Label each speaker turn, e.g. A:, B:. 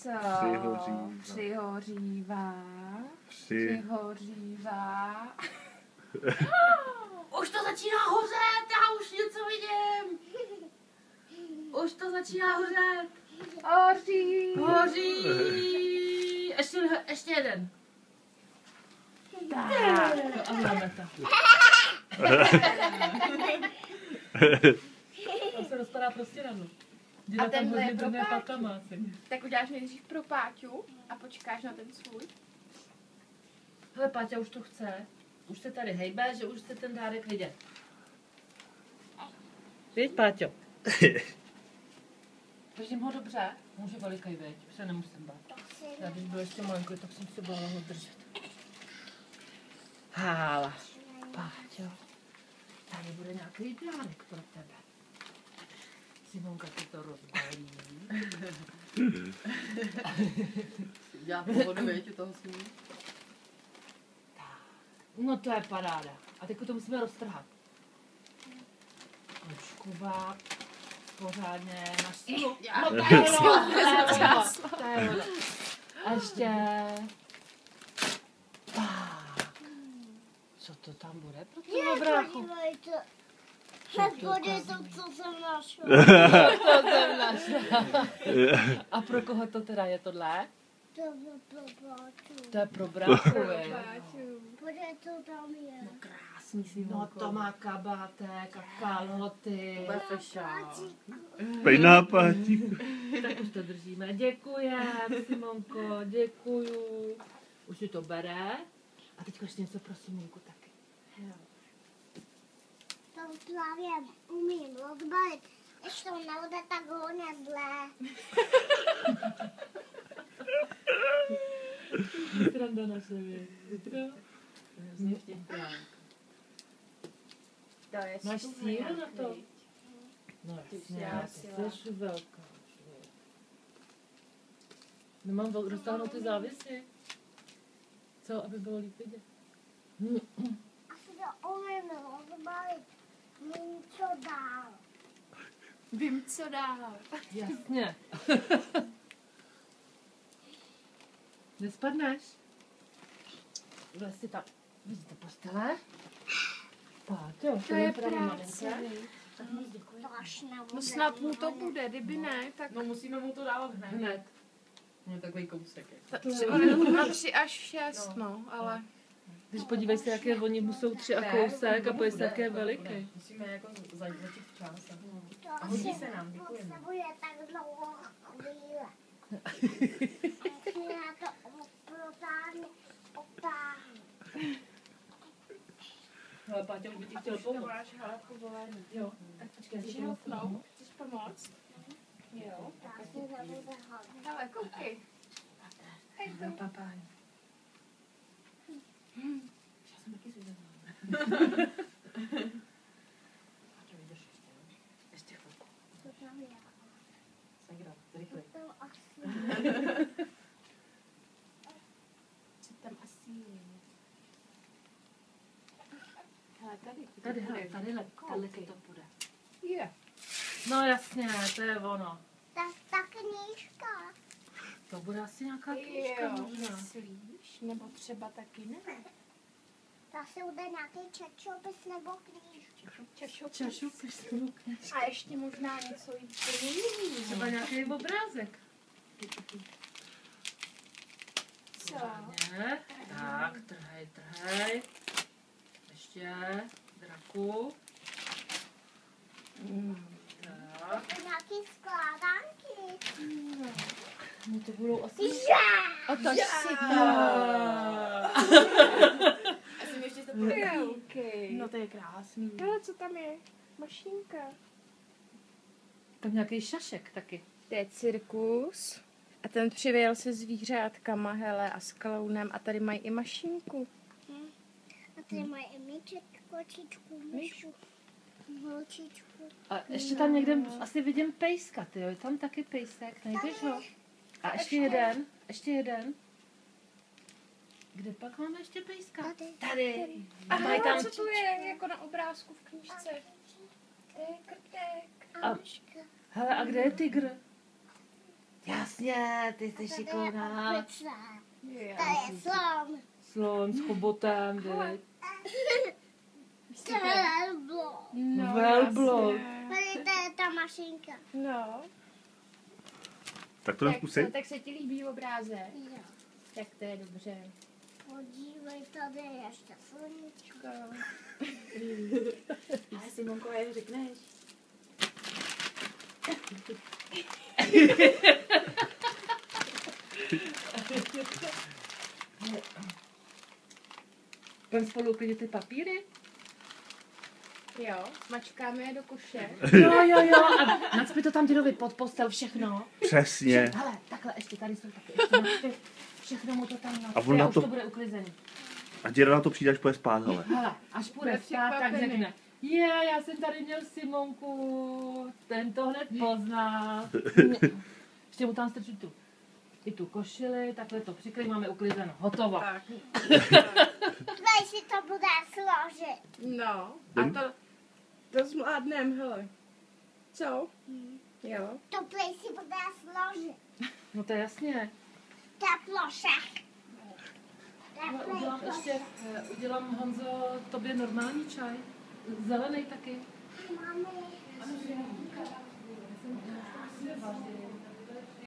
A: Co?
B: Přihořívá.
A: Už to začíná hořet, já už něco vidím. Už to začíná hořet. Hoří. Ještě jeden.
B: Tak.
A: A máme to. To se rozpadá prostě rano.
B: A tenhle je pro
A: patama asi.
B: Tak uděláš nejdřív pro Páťu a počkáš na ten svůj.
A: Hele, Páťa už to chce. Už se tady hejbe, že už chce ten dárek vidět. Viď, Páťo? Držím ho dobře. Může velikej, viď? Už se nemusím bát. Já když byl ještě malinký, tak jsem se bála ho držet. Hála. Páťo. Tady bude nějaký dárek pro tebe. Simonka ti to rozbalí.
C: Dělá pohodu, viď, u toho sní.
A: No to je paráda. A teď to musíme roztrhat. Kočkovat pořádně na sílu. No to je ono. A ještě... Tak. Co to tam bude pro toho bráchu?
D: Podívej to, co jsem našla.
A: To jsem našla. A pro koho to teda je tohle?
D: To bylo pro Páťu.
A: To je pro bráchu,
D: Podívej, co tam je.
A: No krásný si. No to má kabátek a kalhoty.
C: To bude fešák.
E: Pejná Pátík.
A: Tak už to držíme. Děkujem, Simonko, děkuju. Už si to bere. A teď ještě něco pro Simonku taky.
D: To právě umím odbalit. Když to nebude tak hodně zlé.
A: Sranda naše, víš. Máš sílu na to? No jasně, ty jsi velká. Nemám roztáhnout ty závěsy. Co, aby bylo líp vidět?
D: Asi to umím odbalit. Vím, co dál.
B: Vím, co dál.
A: Jasně. Nespadneš? Vlez si tam. Vidíte postele? Páťo,
B: To je práce.
A: Tak moc děkuji.
D: To až nebude.
B: No snad mu to bude, kdyby ne, tak
C: No musíme mu to dávat hned.
A: Hned.
C: No takový kousek. Jako.
B: na 3 až 6, no, ale...
A: Když podívej se, jaké oni jsou 3 a kousek a pojď se, jaké veliký.
C: Musíme jako začít včas.
D: To
C: A hodí
D: asi
C: se nám, děkujeme.
D: potřebuje tak dlouho chvíle. Já to protáhnu, otáhnu.
A: Ale Páťa už by ti chtěl pomoct. Jo.
B: Tak počkej, chceš houpnout? Chceš pomoct? Jo.
D: To asi nebude hodně.
B: Ale koukej.
A: Papáj. Já jsem taky zvědavá. Páťo, jdeš ještě, jo? Ještě chvilku.
D: To tam je.
A: Segra, rychle.
D: To asi.
B: Co tam asi je? Hele,
A: Tady to půjde.
B: Je.
A: No jasně, to je ono.
D: Ta knížka.
A: To bude asi nějaká knížka
B: Jo,
A: možná.
B: myslíš? Nebo třeba taky ne?
D: To asi bude nějaký časopis nebo knížka.
A: Časopis.
B: A ještě možná něco jiného.
A: Třeba nějaký obrázek.
B: Co?
A: Ne? Tak, trhej. Ještě draku. Tak.
D: To nějaký skládanky.
A: No to budou asi...
B: Otoč si to.
C: Asi mi ještě
B: Okay.
A: No to je krásný.
B: Hele, co tam je? Mašinka.
A: Tam nějaký šašek taky.
B: To je cirkus. A ten přivěl se zvířátkama, hele, a s klounem. A tady mají i mašinku.
D: A tady mají i míček, kočičku, myšku, holčičku.
A: A ještě tam někde asi vidím pejska, tyjo. Je tam taky pejsek, najdeš ho? A ještě jeden. Kde pak máme ještě pejska? Tady. A mají
B: Aha,
A: tam...
B: co tu je, jako na obrázku v knížce? To je krtek.
A: A, hele, a kde je tygr? Jasně, ty jsi šikovná.
D: Opice. To je slon.
A: Slon s chobotem, viď?
D: To je blok.
B: No,
A: Velbloud.
B: jasně.
D: Tady to je ta mašinka.
B: No.
E: Tak to zkusej.
B: Tak se ti líbí obrázek?
D: Jo.
B: Tak to je dobře.
D: Podívej, tady je ještě sluníčko.
B: A Simonko, jak řekneš?
A: Půjdeme spolu uklidit ty papíry?
B: Jo, mačkáme je do koše.
A: Jo. A nacpi to tam Dyrovi pod postel všechno.
E: Přesně.
A: Hele, takhle ještě tady jsou taky. Ještě nacpi. Všechno mu to tam nacpi.
E: A on na
A: už
E: to-
A: to bude uklizený.
E: A děda na to přijde, až půjde spát, hele.
A: Hele, až půjde
B: Bude
A: spát, tak
B: překvapený.
A: řekne. Já jsem tady měl Simonku, ten to hned pozná. Ještě mu tam strčí tu košili, takhle to přikryj, máme uklizeno, hotovo.
B: Tak.
D: Tady si to bude složit.
B: No, a to zvládnem, hele. Co? Jo.
D: To tady si bude složit.
A: No to je jasně.
D: To je plošek.
A: Ale udělám, Honzo, tobě normální čaj. Zelený taky.
D: Máme ještě.